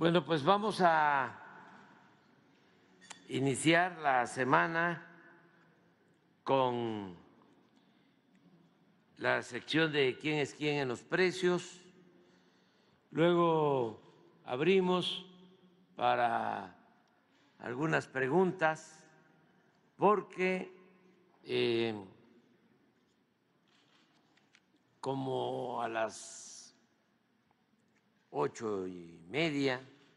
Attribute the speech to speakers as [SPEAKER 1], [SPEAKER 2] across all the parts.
[SPEAKER 1] Bueno, pues vamos a iniciar la semana con la sección de quién es quién en los precios. Luego abrimos para algunas preguntas porque como a las 8:30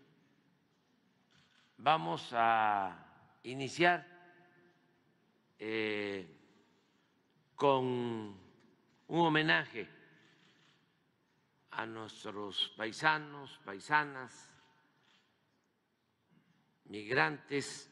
[SPEAKER 1] vamos a iniciar con un homenaje a nuestros paisanos, paisanas, migrantes,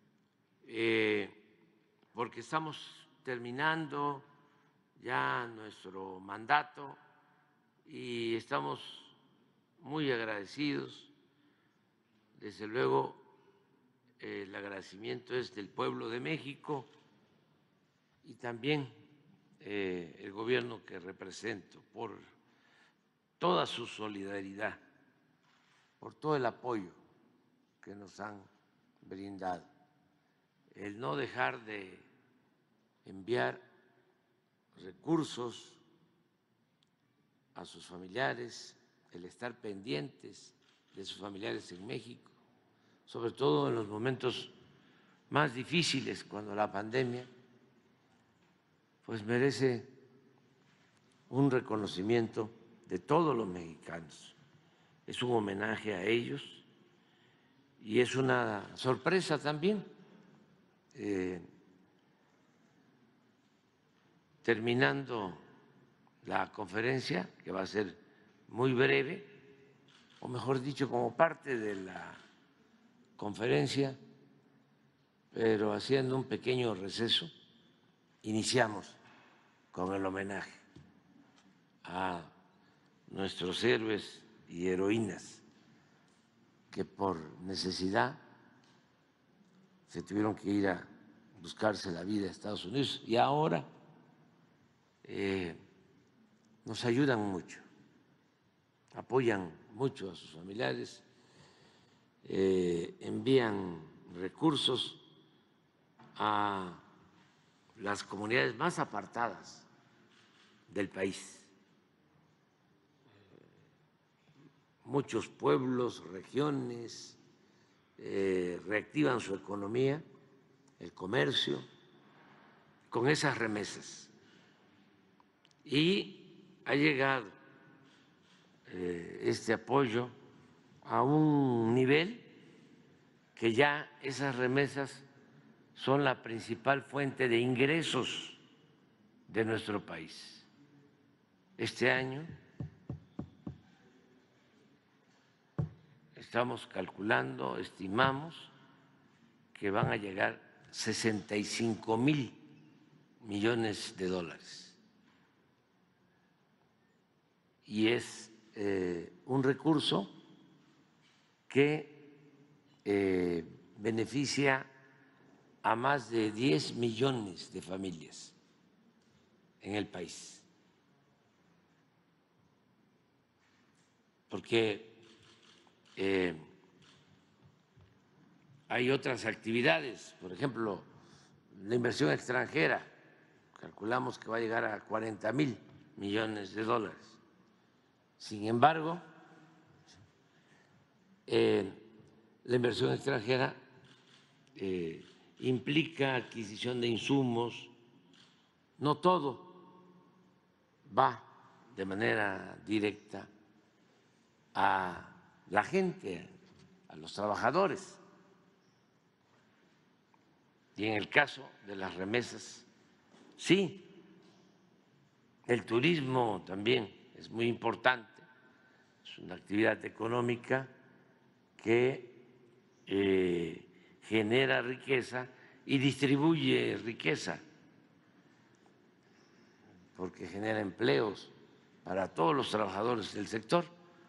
[SPEAKER 1] porque estamos terminando ya nuestro mandato y estamos muy agradecidos. Desde luego, el agradecimiento es del pueblo de México y también el gobierno que represento por toda su solidaridad, por todo el apoyo que nos han brindado, el no dejar de enviar recursos a sus familiares, el estar pendientes de sus familiares en México, sobre todo en los momentos más difíciles, cuando la pandemia, pues merece un reconocimiento de todos los mexicanos. Es un homenaje a ellos y es una sorpresa también. Terminando la conferencia, que va a ser muy breve, o mejor dicho, como parte de la conferencia, pero haciendo un pequeño receso, iniciamos con el homenaje a nuestros héroes y heroínas que por necesidad se tuvieron que ir a buscarse la vida a Estados Unidos y ahora nos ayudan mucho, apoyan mucho a sus familiares, envían recursos a las comunidades más apartadas del país. Muchos pueblos, regiones reactivan su economía, el comercio, con esas remesas. Y ha llegado este apoyo a un nivel que ya esas remesas son la principal fuente de ingresos de nuestro país. Este año estamos calculando, estimamos que van a llegar 65,000 millones de dólares. Y es un recurso que beneficia a más de 10 millones de familias en el país. Porque hay otras actividades, por ejemplo, la inversión extranjera, calculamos que va a llegar a 40,000 millones de dólares. Sin embargo, la inversión extranjera implica adquisición de insumos, no todo va de manera directa a la gente, a los trabajadores. Y en el caso de las remesas, sí, el turismo también es muy importante, es una actividad económica que genera riqueza y distribuye riqueza, porque genera empleos para todos los trabajadores del sector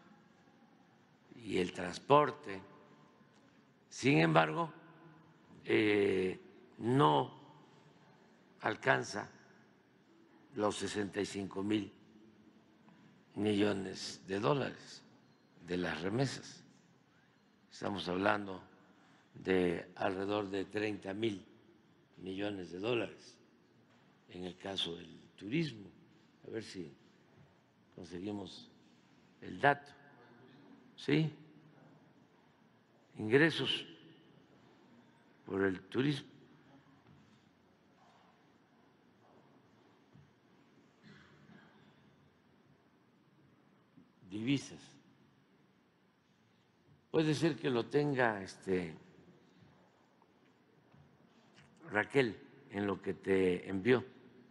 [SPEAKER 1] y el transporte. Sin embargo, no alcanza los 65,000 millones de dólares de las remesas. estamos hablando de alrededor de 30,000 millones de dólares en el caso del turismo. A ver si conseguimos el dato. ¿Sí? Ingresos por el turismo. Divisas. Puede ser que lo tenga Raquel en lo que te envió.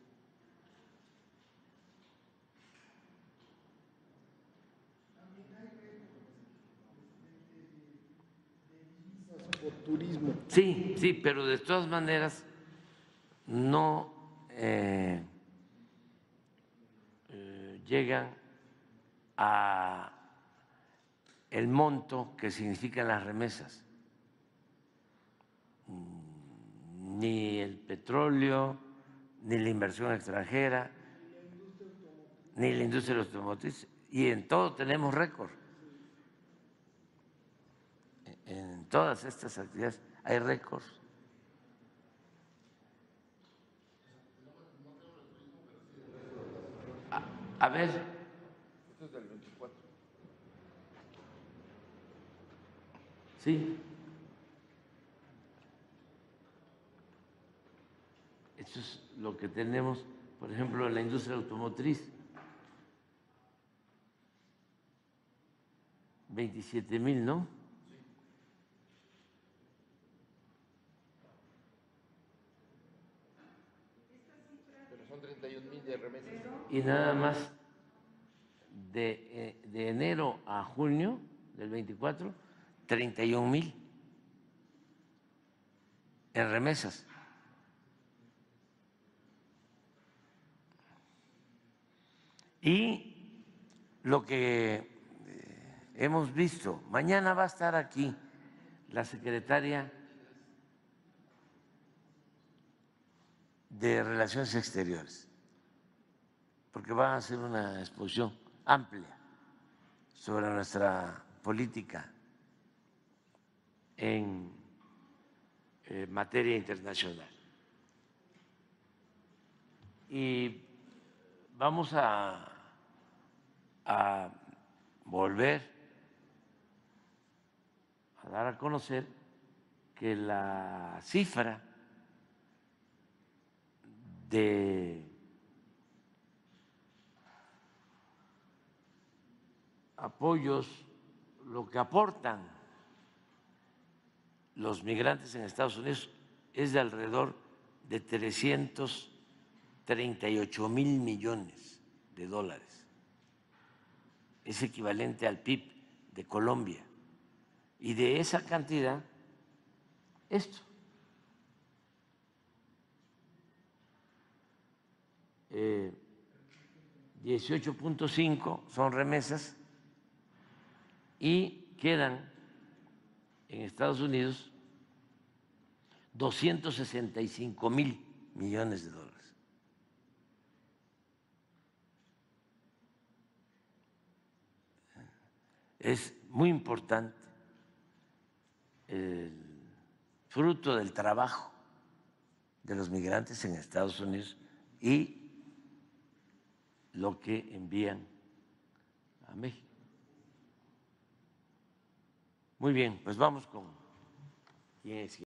[SPEAKER 2] Por turismo.
[SPEAKER 1] Sí, sí, pero de todas maneras no llegan a el monto que significan las remesas, ni el petróleo, ni la inversión extranjera, ni la industria automotriz, y en todo tenemos récord. En todas estas actividades hay récords. A ver.
[SPEAKER 2] Esto es del 24.
[SPEAKER 1] Sí. Eso es lo que tenemos, por ejemplo, en la industria automotriz. 27,000, ¿no?
[SPEAKER 2] Pero son 31,000 de remesas.
[SPEAKER 1] Y nada más de enero a junio del 24, 31,000 en remesas. Y lo que hemos visto, mañana va a estar aquí la secretaria de Relaciones Exteriores, porque va a hacer una exposición amplia sobre nuestra política en materia internacional. Y vamos a volver a dar a conocer que la cifra de apoyos, lo que aportan los migrantes en Estados Unidos es de alrededor de 338,000 millones de dólares. Es equivalente al PIB de Colombia. Y de esa cantidad, esto. 18,5 son remesas y quedan en Estados Unidos 265,000 millones de dólares. Es muy importante el fruto del trabajo de los migrantes en Estados Unidos y lo que envían a México. Muy bien, pues vamos con quién es.